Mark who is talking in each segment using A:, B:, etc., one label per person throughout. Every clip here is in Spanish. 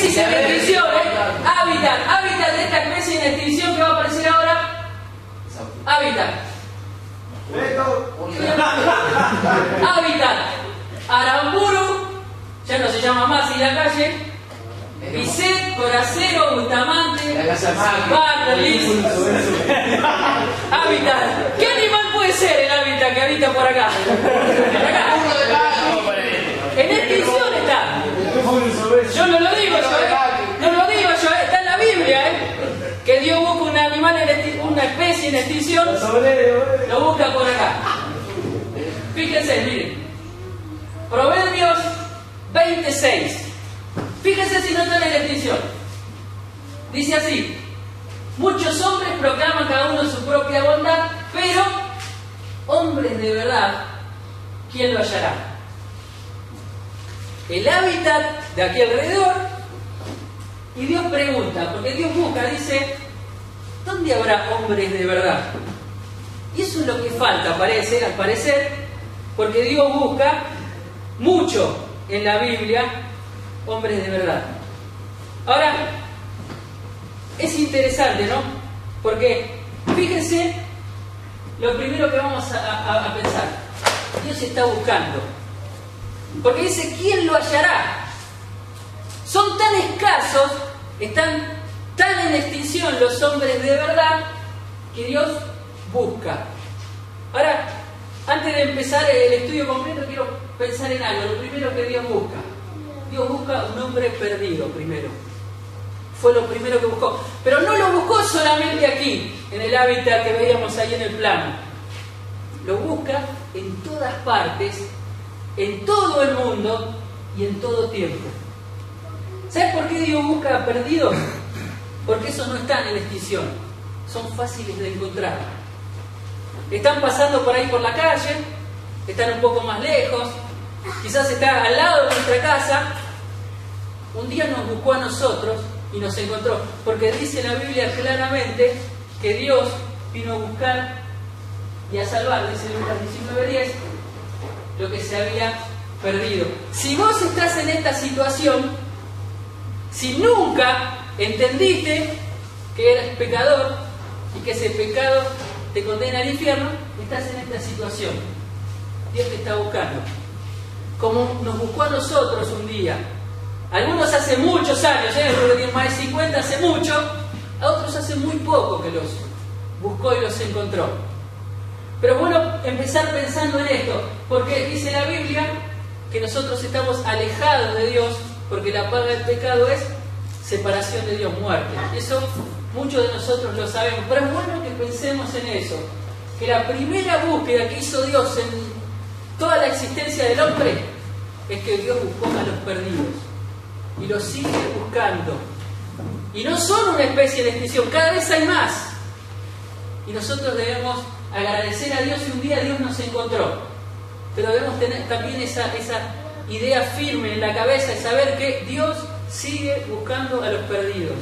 A: especies en extinción, hábitat de esta especie en extinción que va a aparecer ahora. Hábitat. Hábitat. Aramburu, ya no se llama más y la calle. Bizet, Coracero, Bustamante, Barlis. Hábitat. ¿Qué animal puede ser el hábitat que habita por acá? En extinción está. Yo no lo digo yo, no lo digo yo, está en la Biblia, que Dios busca un animal, una especie en extinción, lo busca por acá. Fíjense, miren, Proverbios 26. Fíjense si no están en extinción. Dice así: muchos hombres proclaman cada uno su propia bondad, pero hombres de verdad, ¿quién lo hallará? El hábitat de aquí alrededor, y Dios pregunta, porque Dios busca, dice, ¿dónde habrá hombres de verdad? Y eso es lo que falta, al parecer, porque Dios busca mucho en la Biblia hombres de verdad. Ahora, es interesante, ¿no? Porque, fíjense, lo primero que vamos a pensar, Dios está buscando. Porque dice, ¿quién lo hallará? Son tan escasos, están tan en extinción los hombres de verdad, que Dios busca. Ahora, antes de empezar el estudio completo, quiero pensar en algo. Lo primero que Dios busca un hombre perdido primero. Fue lo primero que buscó. Pero no lo buscó solamente aquí, en el hábitat que veíamos ahí en el plano. Lo busca en todas partes, en todo el mundo y en todo tiempo. ¿Sabes por qué Dios busca perdidos? Porque esos no están en extinción, son fáciles de encontrar. Están pasando por ahí por la calle, están un poco más lejos, quizás está al lado de nuestra casa. Un día nos buscó a nosotros y nos encontró, porque dice la Biblia claramente que Dios vino a buscar y a salvar, dice Lucas 19:10, lo que se había perdido. Si vos estás en esta situación, si nunca entendiste que eres pecador y que ese pecado te condena al infierno, estás en esta situación. Dios te está buscando. Como nos buscó a nosotros un día. Algunos hace muchos años, algunos que tienen más de 50, hace mucho. A otros hace muy poco que los buscó y los encontró. Pero bueno, empezar pensando en esto, porque dice la Biblia que nosotros estamos alejados de Dios, porque la paga del pecado es separación de Dios, muerte. Eso muchos de nosotros lo sabemos, pero es bueno que pensemos en eso, que la primera búsqueda que hizo Dios en toda la existencia del hombre es que Dios buscó a los perdidos y los sigue buscando. Y no son una especie de extinción, cada vez hay más. Y nosotros debemos agradecer a Dios y un día Dios nos encontró. Pero debemos tener también esa idea firme en la cabeza de saber que Dios sigue buscando a los perdidos.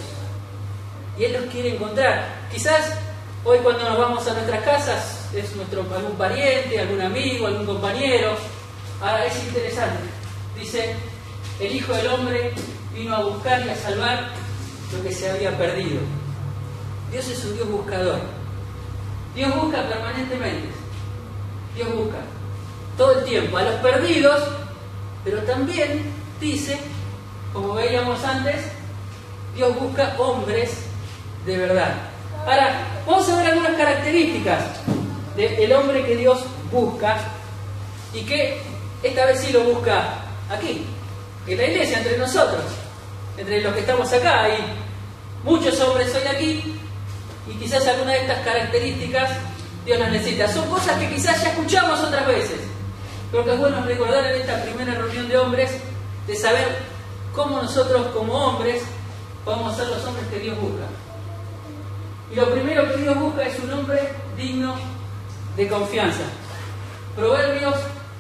A: Y Él los quiere encontrar. Quizás hoy cuando nos vamos a nuestras casas es algún pariente, algún amigo, algún compañero. Ahora es interesante. Dice, el Hijo del Hombre vino a buscar y a salvar lo que se había perdido. Dios es un Dios buscador. Dios busca permanentemente. Dios busca todo el tiempo a los perdidos, pero también dice, como veíamos antes, Dios busca hombres de verdad. Ahora, vamos a ver algunas características del hombre que Dios busca y que esta vez sí lo busca aquí, en la iglesia, entre nosotros, entre los que estamos acá. Hay muchos hombres hoy aquí y quizás alguna de estas características Dios las necesita. Son cosas que quizás ya escuchamos otras veces, pero que es bueno recordar en esta primera reunión de hombres, de saber cómo nosotros como hombres podemos ser los hombres que Dios busca. Y lo primero que Dios busca es un hombre digno de confianza. Proverbios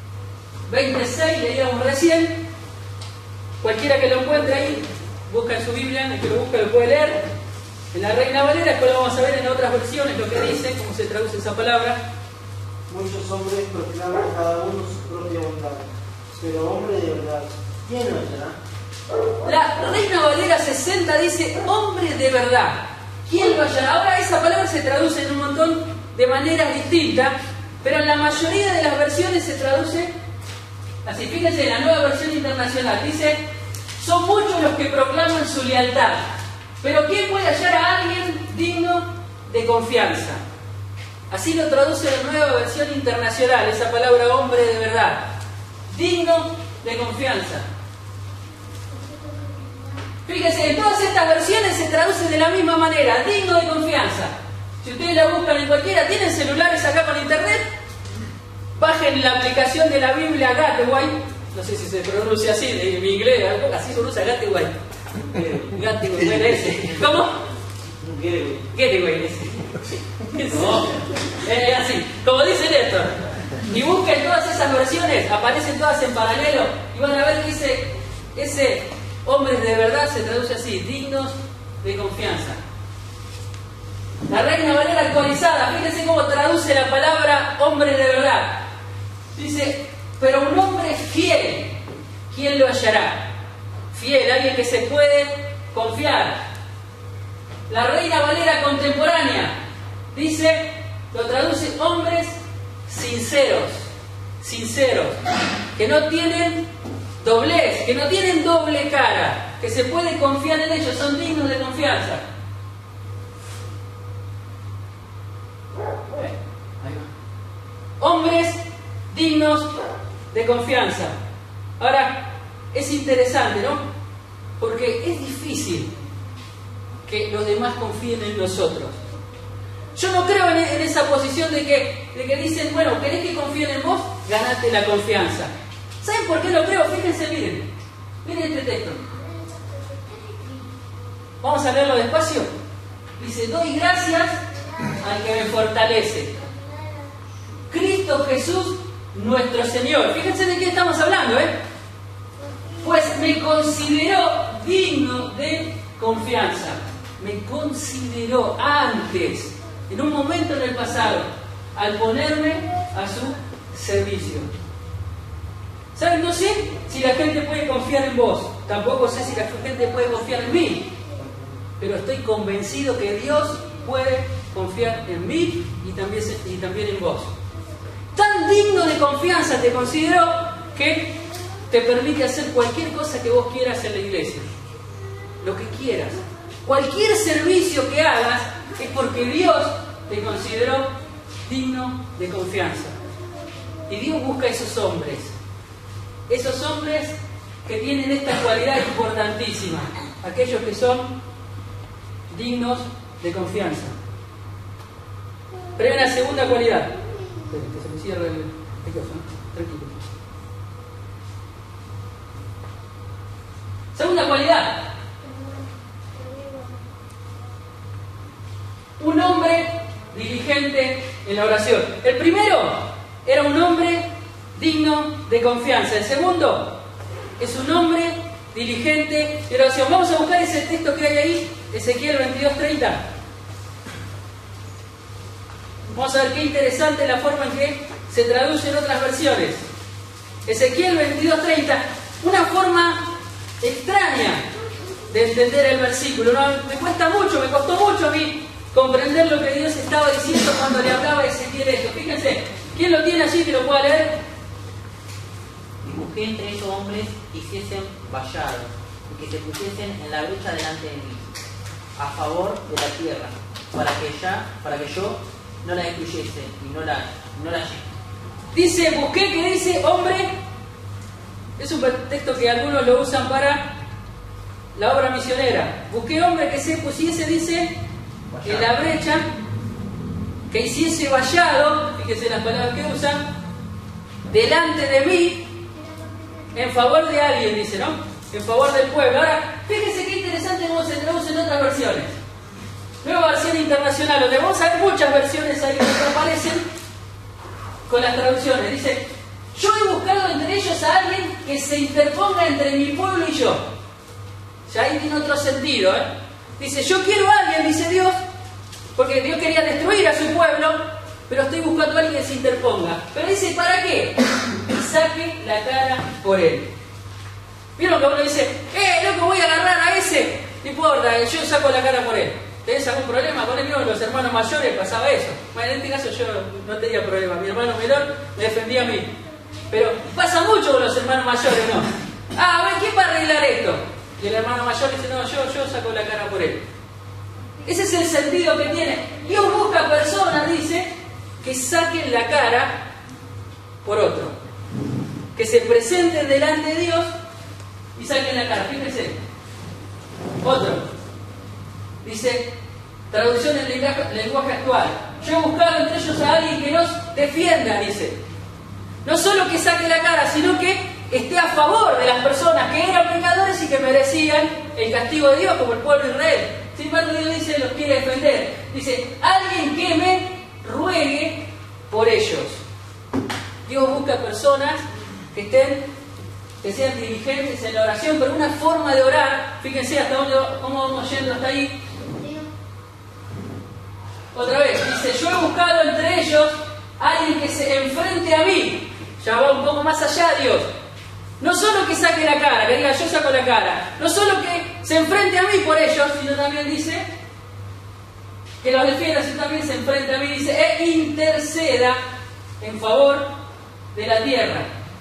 A: 26, leíamos recién. Cualquiera que lo encuentre ahí, busca en su Biblia, el que lo busca lo puede leer. En la Reina Valera, después lo vamos a ver en otras versiones lo que dice, cómo se traduce esa palabra.
B: Muchos hombres proclaman cada uno su propia bondad, pero hombre de verdad, ¿quién lo hallará?
A: La Reina Valera 60 dice hombre de verdad. ¿Quién lo hallará? Ahora esa palabra se traduce en un montón de maneras distintas, pero en la mayoría de las versiones se traduce así. Fíjense, en la Nueva Versión Internacional dice: son muchos los que proclaman su lealtad, pero ¿quién puede hallar a alguien digno de confianza? Así lo traduce la Nueva Versión Internacional, esa palabra hombre de verdad. Digno de confianza. Fíjense, en todas estas versiones se traduce de la misma manera, digno de confianza. Si ustedes la buscan en cualquiera, ¿tienen celulares acá con internet? Bajen la aplicación de la Biblia Gateway, no sé si se pronuncia así, en mi inglés, así se pronuncia Gateway. Gateway, ese. ¿Cómo? Gateway, ese. No. Así, como dice Néstor. Y busquen todas esas versiones, aparecen todas en paralelo, y van a ver que ese hombres de verdad se traduce así: dignos de confianza. La Reina Valera actualizada, fíjense cómo traduce la palabra hombre de verdad. Dice: pero un hombre fiel, ¿quién lo hallará? Fiel, alguien que se puede confiar. La Reina Valera contemporánea dice, lo traduce: hombres sinceros, que no tienen doblez, que no tienen doble cara, que se puede confiar en ellos, son dignos de confianza. Ahí va. Hombres dignos de confianza. Ahora, es interesante, ¿no? Porque es difícil que los demás confíen en nosotros. Yo no creo en esa posición de que dicen, bueno, ¿querés que confíen en vos? Ganate la confianza. ¿Saben por qué lo creo? Fíjense, miren este texto. Vamos a leerlo despacio. Dice: doy gracias al que me fortalece, Cristo Jesús nuestro Señor. Fíjense de qué estamos hablando, pues me consideró digno de confianza. Me consideró antes, en un momento en el pasado, al ponerme a su servicio. ¿Saben? No sé si la gente puede confiar en vos, tampoco sé si la gente puede confiar en mí, pero estoy convencido que Dios puede confiar en mí y también en vos. Tan digno de confianza te considero que te permite hacer cualquier cosa que vos quieras en la iglesia, lo que quieras. Cualquier servicio que hagas es porque Dios te consideró digno de confianza. Y Dios busca esos hombres que tienen esta cualidad importantísima, aquellos que son dignos de confianza. Pero hay una segunda cualidad. Esperen, que se me cierra el micrófono. Tranquilo. Segunda cualidad. Un hombre diligente en la oración. El primero era un hombre digno de confianza. El segundo es un hombre diligente en la oración. Vamos a buscar ese texto que hay ahí, Ezequiel 22:30. Vamos a ver qué interesante la forma en que se traduce en otras versiones. Ezequiel 22:30, una forma extraña de entender el versículo. No, me costó mucho a mí comprender lo que Dios estaba diciendo cuando le hablaba a Ezequiel esto. Fíjense, ¿quién lo tiene allí que lo pueda leer?
C: Y busqué entre esos hombres que hiciesen vallado y que se pusiesen en la brecha delante de mí, a favor de la tierra, para que yo no la destruyese y no la hallé.
A: Dice, busqué, que dice hombre. Es un texto que algunos lo usan para la obra misionera. Busqué hombre que se pusiese, dice, en la brecha, que hiciese vallado, fíjense las palabras que usan, delante de mí, en favor de alguien, dice, ¿no? En favor del pueblo. Ahora, fíjense qué interesante cómo se traduce en otras versiones. Nueva versión internacional, donde vamos a ver muchas versiones ahí que aparecen con las traducciones. Dice, yo he buscado entre ellos a alguien que se interponga entre mi pueblo y yo. Ya ahí tiene otro sentido, Dice, yo quiero a alguien, dice Dios, porque Dios quería destruir a su pueblo, pero estoy buscando a alguien que se interponga. Pero dice, ¿para qué? Y saque la cara por él. ¿Vieron que uno dice, loco, voy a agarrar a ese? No importa, yo saco la cara por él. ¿Tenés algún problema con él? No, los hermanos mayores pasaba eso. Bueno, en este caso yo no tenía problema. Mi hermano menor me defendía a mí. Pero pasa mucho con los hermanos mayores, ¿no? A ver, ¿quién va a arreglar esto? Y el hermano mayor dice, no, yo saco la cara por él. Ese es el sentido que tiene. Dios busca personas, dice, que saquen la cara por otro. Que se presenten delante de Dios y saquen la cara. Fíjense. Otro. Dice, traducción en lenguaje actual. Yo he buscado entre ellos a alguien que nos defienda, dice. No solo que saque la cara, sino que esté a favor de las personas que eran pecadores y que merecían el castigo de Dios, como el pueblo de Israel. Sin embargo, Dios dice, los quiere defender. Dice, alguien que me ruegue por ellos. Dios busca personas que sean diligentes en la oración, pero una forma de orar, fíjense hasta dónde, cómo vamos yendo hasta ahí. Otra vez, dice, yo he buscado entre ellos a alguien que se enfrente a mí. Ya va un poco más allá Dios. No solo que saque la cara, que diga yo saco la cara. No solo que se enfrente a mí por ellos, sino también dice que los defienda, sino también se enfrente a mí, dice, e interceda en favor de la tierra.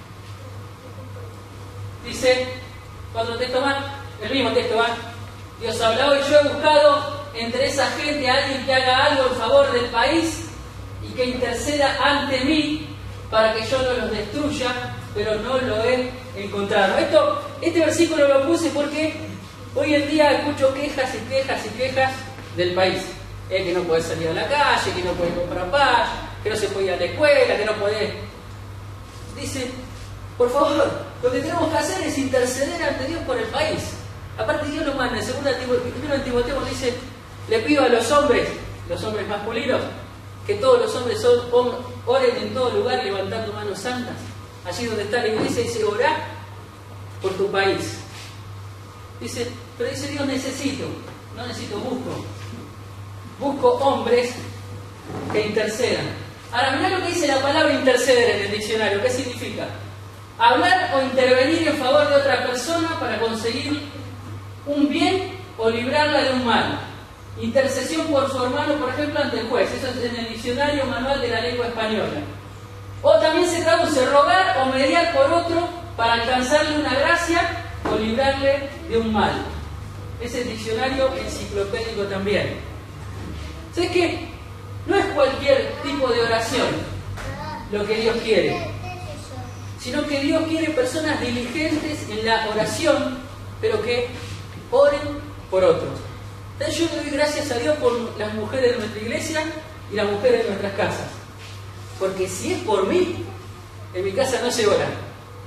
A: Dice, otro texto más, el mismo texto más. Dios habla hoy, yo he buscado entre esa gente a alguien que haga algo en favor del país y que interceda ante mí para que yo no los destruya, pero no lo he encontrado. Este versículo lo puse porque hoy en día escucho quejas y quejas y quejas del país. Que no podés salir a la calle, que no podés comprar paz, que no se puede ir a la escuela, que no podés... Dice, por favor, lo que tenemos que hacer es interceder ante Dios por el país. Aparte Dios lo manda, en Timoteo dice, le pido a los hombres masculinos, que todos los hombres oren en todo lugar levantando manos santas. Allí donde está la iglesia dice, orá por tu país. Dice, pero dice Dios, no necesito, busco hombres que intercedan. Ahora mirá lo que dice la palabra interceder en el diccionario. ¿Qué significa? Hablar o intervenir en favor de otra persona para conseguir un bien o librarla de un mal. Intercesión por su hermano, por ejemplo, ante el juez. Eso es en el diccionario manual de la lengua española. O también se traduce rogar o mediar por otro para alcanzarle una gracia o librarle de un mal. Es el diccionario enciclopédico también. ¿Sabes qué? No es cualquier tipo de oración lo que Dios quiere, sino que Dios quiere personas diligentes en la oración, pero que oren por otros. Entonces yo le doy gracias a Dios por las mujeres de nuestra iglesia y las mujeres de nuestras casas. Porque si es por mí, en mi casa no se ora.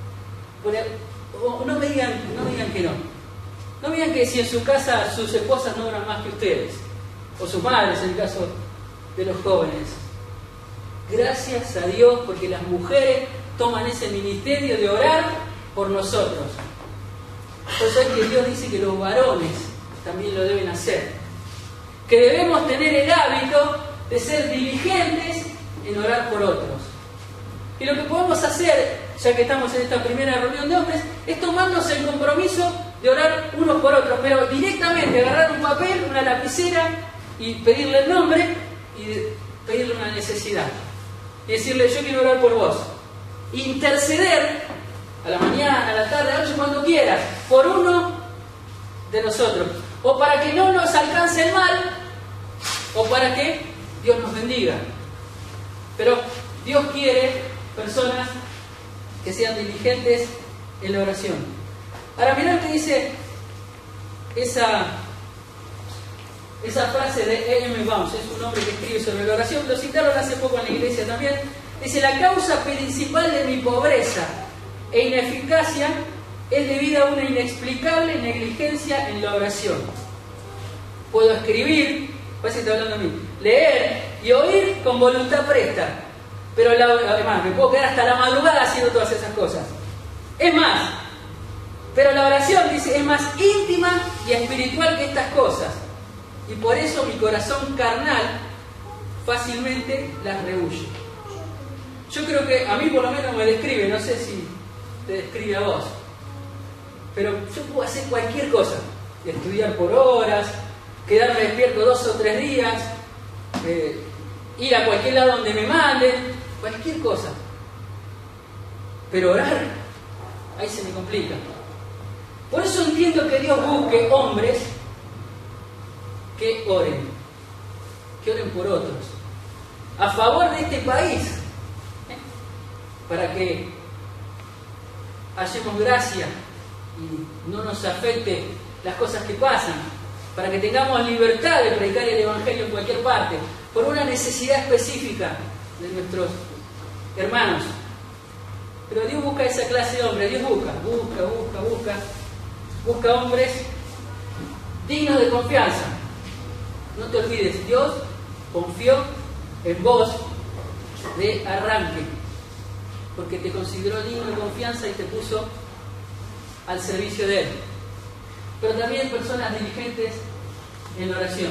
A: No me digan que no. No me digan que si en su casa sus esposas no oran más que ustedes. O sus madres, en el caso de los jóvenes. Gracias a Dios porque las mujeres toman ese ministerio de orar por nosotros. Por eso es que Dios dice que los varones también lo deben hacer. Que debemos tener el hábito de ser diligentes en orar por otros. Y lo que podemos hacer, ya que estamos en esta primera reunión de hombres, es tomarnos el compromiso de orar unos por otros, pero directamente agarrar un papel, una lapicera y pedirle el nombre y pedirle una necesidad. Y decirle, yo quiero orar por vos. Interceder a la mañana, a la tarde, a la noche, cuando quieras, por uno de nosotros. O para que no nos alcance el mal, o para que Dios nos bendiga. Pero Dios quiere personas que sean diligentes en la oración. Ahora mirá lo que dice esa frase de E.M. Bounds, es un hombre que escribe sobre la oración, lo citaron hace poco en la iglesia también. Dice, la causa principal de mi pobreza e ineficacia es debida a una inexplicable negligencia en la oración. Puedo escribir, parece que está hablando a mí, leer y oír con voluntad presta, pero además me puedo quedar hasta la madrugada haciendo todas esas cosas. Es más, pero la oración, dice, es más íntima y espiritual que estas cosas, y por eso mi corazón carnal fácilmente las rehúye. Yo creo que a mí por lo menos me describe, no sé si te describe a vos. pero yo puedo hacer cualquier cosa. Estudiar por horas, quedarme despierto 2 o 3 días, ir a cualquier lado donde me manden, cualquier cosa. Pero orar, ahí se me complica. Por eso entiendo que Dios busque hombres que oren por otros, a favor de este país, para que hallemos gracia y no nos afecte las cosas que pasan, para que tengamos libertad de predicar el Evangelio en cualquier parte, por una necesidad específica de nuestros hermanos. Pero Dios busca esa clase de hombres. Dios busca hombres dignos de confianza. No te olvides, Dios confió en vos de arranque, porque te consideró digno de confianza y te puso al servicio de Él. Pero también personas diligentes en la oración.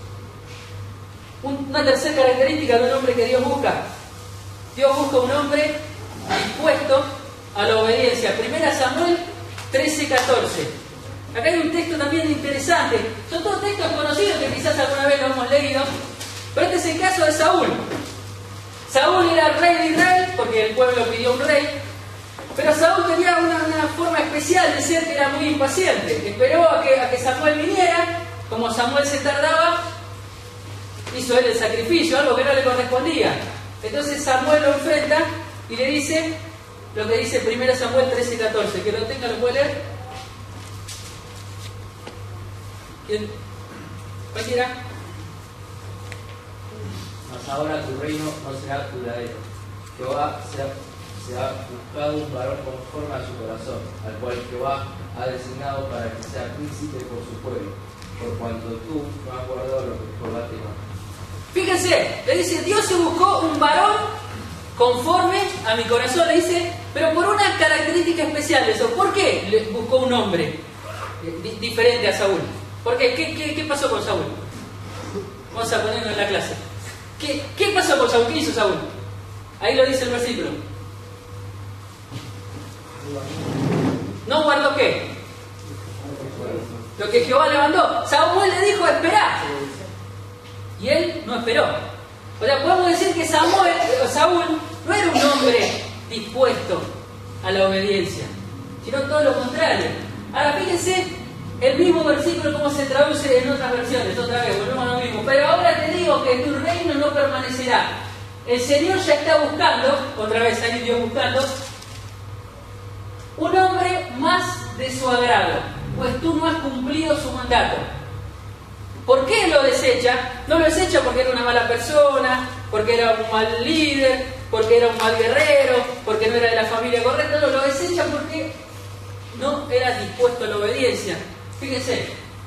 A: Una tercera característica de un hombre que Dios busca. Dios busca un hombre dispuesto a la obediencia. 1 Samuel 13:14. Acá hay un texto también interesante. Son todos textos conocidos que quizás alguna vez lo hemos leído, pero este es el caso de Saúl. Saúl era rey de Israel porque el pueblo pidió un rey, pero Saúl tenía una forma especial de ser, que era muy impaciente. Esperó a que Samuel viniera. Como Samuel se tardaba, hizo él el sacrificio, algo que no le correspondía. Entonces Samuel lo enfrenta y le dice lo que dice 1 Samuel 13:14. Que lo tenga, lo puede leer. ¿Quién? ¿Cualquiera?
D: Mas ahora tu reino no será duradero. Jehová se ha buscado un varón conforme a su corazón, al cual Jehová ha designado para que sea príncipe por su pueblo, por cuanto tú no has guardado lo que Jehová te manda.
A: Fíjense, le dice, Dios se buscó un varón conforme a mi corazón, le dice, pero por una característica especial de eso. ¿Por qué le buscó un hombre diferente a Saúl? ¿Por qué? ¿Qué pasó con Saúl? Vamos a ponerlo en la clase. ¿Qué pasó con Saúl? ¿Qué hizo Saúl? Ahí lo dice el versículo. ¿No guardó qué? Lo que Jehová le mandó. Samuel le dijo, esperá. Y él no esperó. O sea, podemos decir que Saúl no era un hombre dispuesto a la obediencia, sino todo lo contrario. Ahora fíjense el mismo versículo como se traduce en otras versiones. Otra vez, volvemos a lo mismo. Pero ahora te digo que tu reino no permanecerá. El Señor ya está buscando, otra vez ahí Dios buscando, un hombre más de su agrado, pues tú no has cumplido su mandato. ¿Por qué lo desecha? No lo desecha porque era una mala persona, porque era un mal líder, porque era un mal guerrero, porque no era de la familia correcta. No, lo desecha porque no era dispuesto a la obediencia. Fíjense,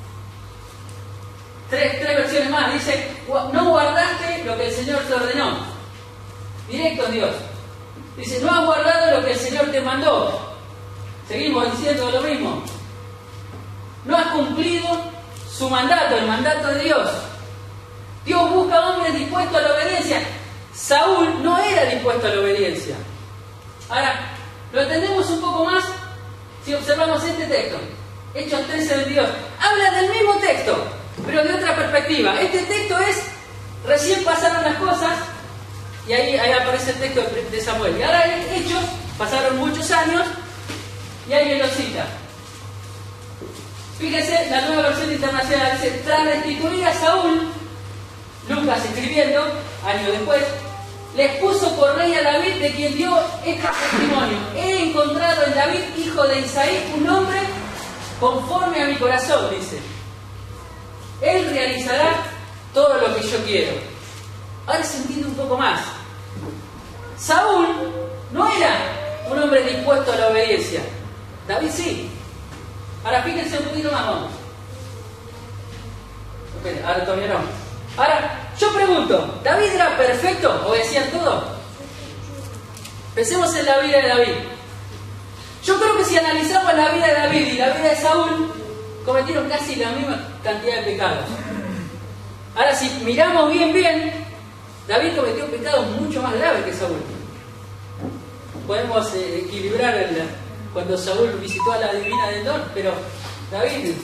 A: tres versiones más. Dice, no guardaste lo que el Señor te ordenó. Directo Dios. Dice, no has guardado lo que el Señor te mandó. Seguimos diciendo lo mismo. No has cumplido su mandato, el mandato de Dios. Dios busca hombres dispuestos a la obediencia. Saúl no era dispuesto a la obediencia. Ahora, lo entendemos un poco más si observamos este texto. Hechos 13:22. Habla del mismo texto, pero de otra perspectiva. Este texto es, recién pasaron las cosas, y ahí aparece el texto de Samuel. Y ahora en Hechos, pasaron muchos años, y alguien lo cita. Fíjense, la Nueva Versión Internacional dice, tras restituir a Saúl, Lucas escribiendo, años después, le expuso por rey a David, de quien dio este testimonio. He encontrado en David, hijo de Isaí, un hombre conforme a mi corazón, dice. Él realizará todo lo que yo quiero. Ahora se entiende un poco más. Saúl no era un hombre dispuesto a la obediencia. David sí. Ahora fíjense un poquito más, vamos. Espera, ahora todavía no. Ahora, yo pregunto, ¿David era perfecto? ¿Obedecían todo? Pensemos en la vida de David. Yo creo que si analizamos la vida de David y la vida de Saúl, cometieron casi la misma cantidad de pecados. Ahora, si miramos bien, David cometió pecados mucho más graves que Saúl. Podemos equilibrar cuando Saúl visitó a la divina de Endor, pero David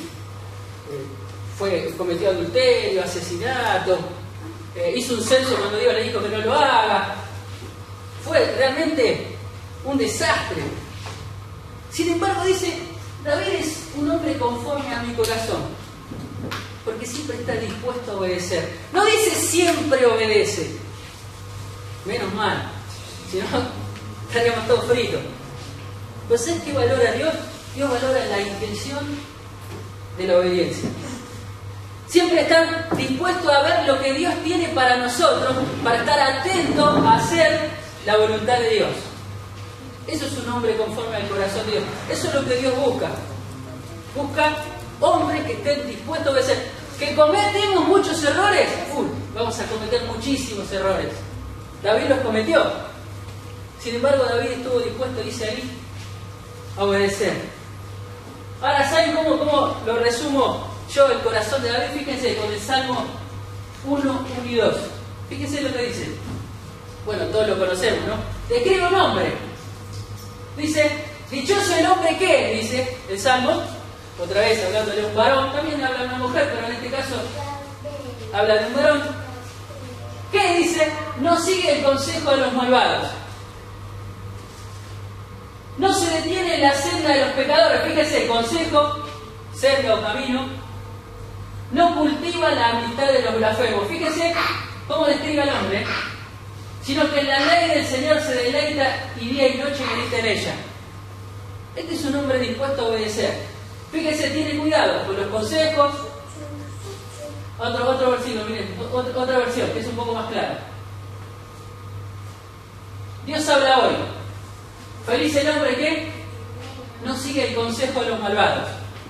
A: cometió adulterio, asesinato, hizo un censo cuando Dios le dijo que no lo haga. Fue realmente un desastre. Sin embargo, dice, David es un hombre conforme a mi corazón, porque siempre está dispuesto a obedecer. No dice siempre obedece, menos mal, si no estaríamos todos fritos. Pero ¿sabes qué valora Dios? Dios valora la intención de la obediencia. Siempre está dispuesto a ver lo que Dios tiene para nosotros, para estar atento a hacer la voluntad de Dios. Eso es un hombre conforme al corazón de Dios. Eso es lo que Dios busca. Busca hombres que estén dispuestos a obedecer. ¿Que cometemos muchos errores? Vamos a cometer muchísimos errores. David los cometió. Sin embargo, David estuvo dispuesto, dice ahí, a obedecer. Ahora, ¿saben cómo lo resumo yo, el corazón de David? Fíjense con el Salmo 1, 1 y 2. Fíjense lo que dice. Bueno, todos lo conocemos, ¿no? Describe un hombre. Dice, dichoso el hombre que, dice el Salmo, otra vez hablando de un varón, también habla de una mujer, pero en este caso habla de un varón, que dice, no sigue el consejo de los malvados, no se detiene en la senda de los pecadores. Fíjese, consejo, senda o camino, no cultiva la amistad de los blasfemos. Fíjese cómo describe al hombre, sino que en la ley del Señor se deleita y día y noche medita en ella. Este es un hombre dispuesto a obedecer. Fíjese, tiene cuidado con los consejos. Otro versículo, miren, otra versión que es un poco más clara. Dios habla hoy. Feliz el hombre que no sigue el consejo de los malvados.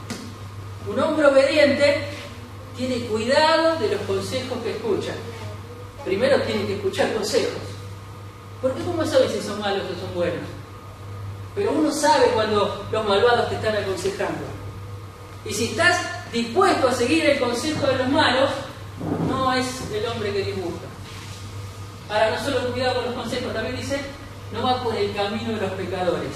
A: Un hombre obediente tiene cuidado de los consejos que escucha. Primero tiene que escuchar consejos. Porque ¿cómo sabes si son malos o son buenos? Pero uno sabe cuando los malvados te están aconsejando. Y si estás dispuesto a seguir el consejo de los malos, no es el hombre que Dios busca. Ahora, no solo cuidado con los consejos, también dice, no va por el camino de los pecadores.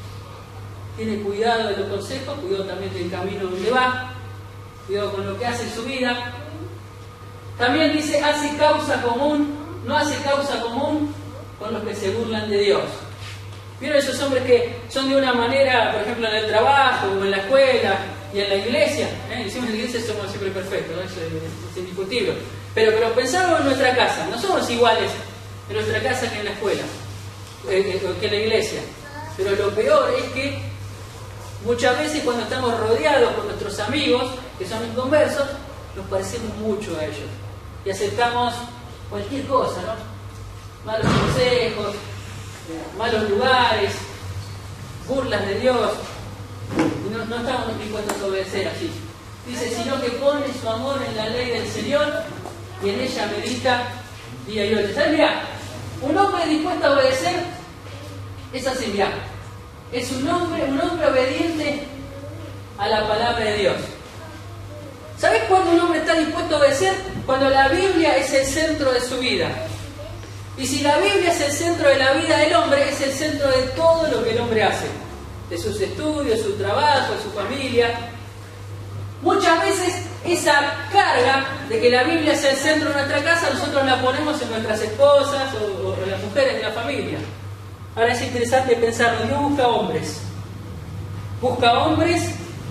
A: Tiene cuidado de los consejos, cuidado también del camino donde va, cuidado con lo que hace en su vida. También dice, hace causa común, no hace causa común con los que se burlan de Dios. ¿Vieron esos hombres que son de una manera, por ejemplo, en el trabajo, o en la escuela, y en la iglesia? Decimos en la iglesia somos siempre perfectos, ¿no? Eso es indiscutible. Pero pensamos en nuestra casa, no somos iguales en nuestra casa que en la escuela, que en la iglesia. Pero lo peor es que muchas veces cuando estamos rodeados por nuestros amigos, que son inconversos, nos parecemos mucho a ellos. Y aceptamos cualquier cosa, ¿no? Malos consejos, malos lugares, burlas de Dios. Y no estamos dispuestos a obedecer así. Dice, sino que pone su amor en la ley del Señor y en ella medita día y noche. ¿Sabes? Mirá, un hombre dispuesto a obedecer es así, mirá. Es un hombre obediente a la palabra de Dios. ¿Sabes cuándo un hombre está dispuesto a obedecer? Cuando la Biblia es el centro de su vida. Y si la Biblia es el centro de la vida del hombre, es el centro de todo lo que el hombre hace. De sus estudios, su trabajo, de su familia. Muchas veces esa carga de que la Biblia sea el centro de nuestra casa, nosotros la ponemos en nuestras esposas o en las mujeres de la familia. Ahora es interesante pensarlo. Dios busca hombres. Busca hombres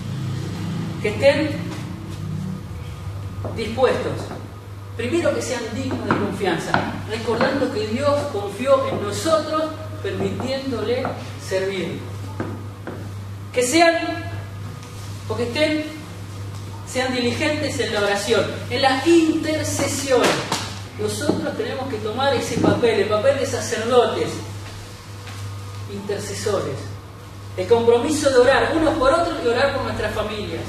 A: que estén dispuestos. Primero, que sean dignos de confianza, recordando que Dios confió en nosotros, permitiéndole servir. Que sean diligentes en la oración, en la intercesión. Nosotros tenemos que tomar ese papel, el papel de sacerdotes, intercesores. El compromiso de orar unos por otros y orar por nuestras familias.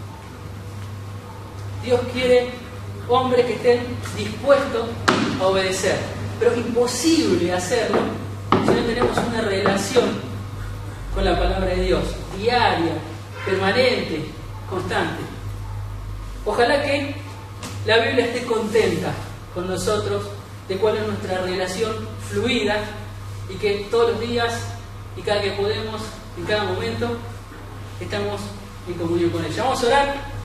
A: Dios quiere hombres que estén dispuestos a obedecer, pero es imposible hacerlo si no tenemos una relación con la palabra de Dios, diaria, permanente, constante. Ojalá que la Biblia esté contenta con nosotros de cuál es nuestra relación fluida y que todos los días y cada que podemos en cada momento estamos en comunión con ella. Vamos a orar.